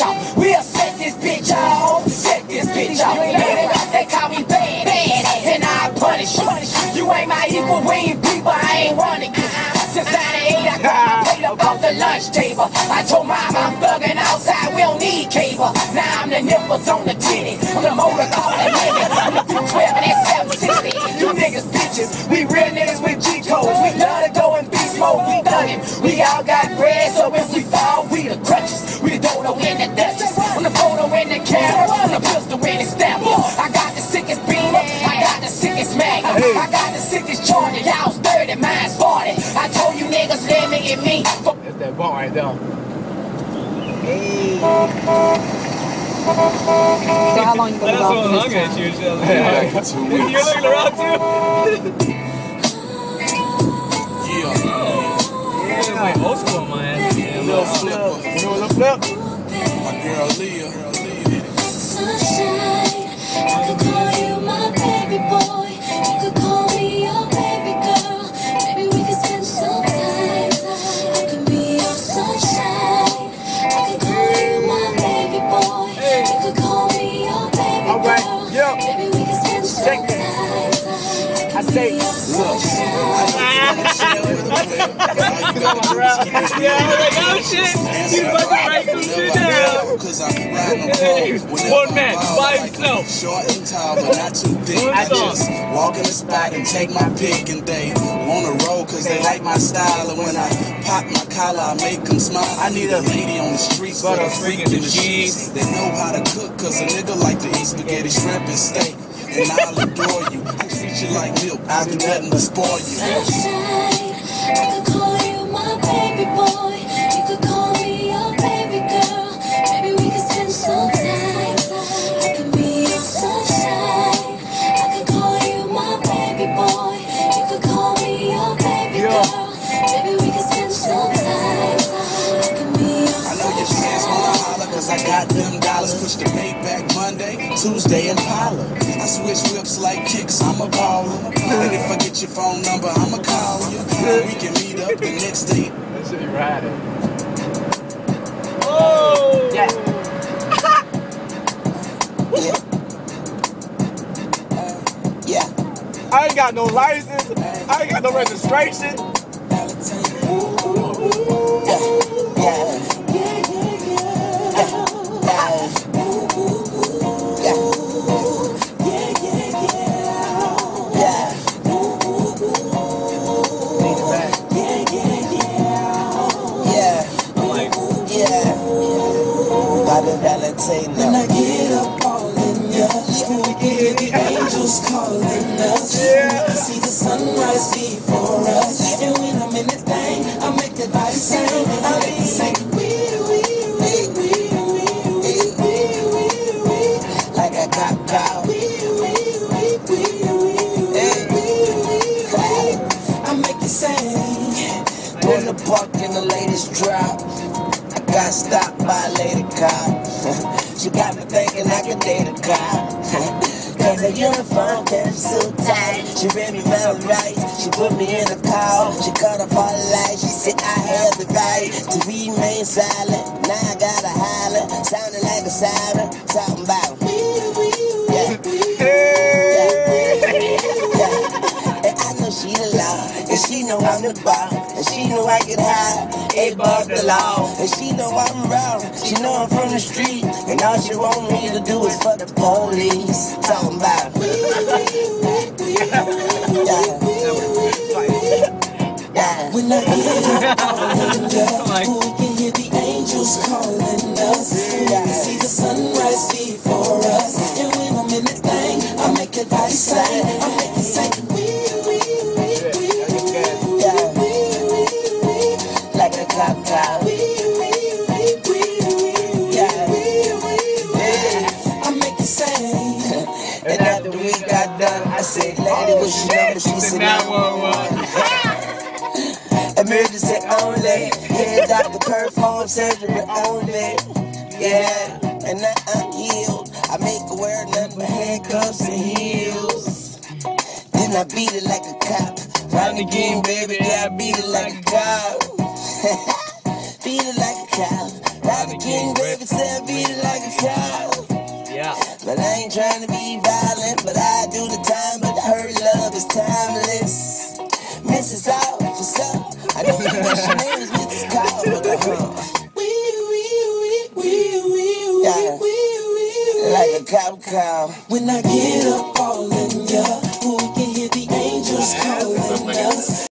off. We'll set this bitch off. Set this bitch off. They call me bad ass, and I punish you. You ain't my equal, we ain't people, I ain't running you. Since 98, I got my plate up off the lunch table. I told mom I'm thugging outside, we don't need cable. Now I'm the nipples on the titty, I'm the motor calling nigga. I'm the 212 and that 760. You niggas bitches, we real niggas with G codes. We love to go and beast mode, we thuggin'. We all got bread, so if we fall, we the crutches. We the dodo in the Dutchess, I'm the photo in the camera, I'm the pistol in the stamp. I got the sickest beanie, I got the sickest magnum, I got the sickest charger. Y'all's 30, mine's 40. I told you niggas limit me. That's that ball right there. Hey. So how long you gonna That's what I'm looking at you. You're looking around too? Yeah, my old school, man. Little flipper. You know the flip? My girl Leah. Sunshine, I could call you my baby boy. You could call me your baby girl. Maybe we could spend some time. I can be your sunshine. I could call you my baby boy. You could call me your baby girl. Maybe we could spend some time. I say, look, yeah, I'm like, oh shit, you fucking write some shit down. One man, by himself. Short and tall, but not too thick. I just walk in the spot and take my pick, and they wanna roll cause they like my style. And when I pop my collar, I make them smile. I need a lady on the streets, but a freak in the sheets. They know how to cook cause a nigga like to eat spaghetti, shrimp, and steak. And I'll adore you. I treat you like milk. I'll do nothing to spoil you. sunshine, I could call you my baby boy. You could call me your baby girl. Maybe we could spend some time. I can be your sunshine. I could call you my baby boy. You could call me your baby girl. Maybe we could spend some time. I can be your sunshine. I know your fans wanna holler cause I got them dollars. Push the Maybach Monday, Tuesday Impala. I switch whips like kicks, I'm a baller. And if I get your phone number, I'ma call you. We can meet up the next day. That shit be riding. Oh! Yeah. Yeah. I ain't got no license. I ain't got no registration. When I get up all in ya, we can hear the angels calling us. We can see the sunrise before us. And when I'm in the thing, I make the body sing. I make it sing. Like a cop cow. I make it sing. In the park and the ladies drop. I got stopped by a lady cop. She got me thinking I could date a cop. Cause her uniform kept so tight. She read me my rights. She put me in a car. She cut off all the lights. She said I have the right to remain silent. Now I gotta holler, sounding like a siren. Talking about and I know she the law, and she know I'm the boss, and she know I get high, above the law, and she know I'm wrong, she know I'm from the street, and all she want me to do is fuck the police. Talking about when I get up on the we can hear the angels calling us. We can see the sunrise before us. And when I'm in the thing, I make it body sing. I make it sing. Like a cop cow. I make it sing. And after we got done, I said, lady, what's your number? She said 911. Emergency only. Yeah, Dr. Perform surgery only. Yeah, and now I'm healed. I make her wear nothing but handcuffs and heels. Then I beat it like a cop. Run again, baby, yeah, I beat it like a cop. Beat it like a cop. Dr. King David said beat it like a cow. Yeah. But I ain't trying to be violent, but I do the time, but her love is timeless. Mrs. Officer, I know your name is Mrs. Carter, yeah, like a cop cow. When I get up all in ya, we can hear the angels calling us.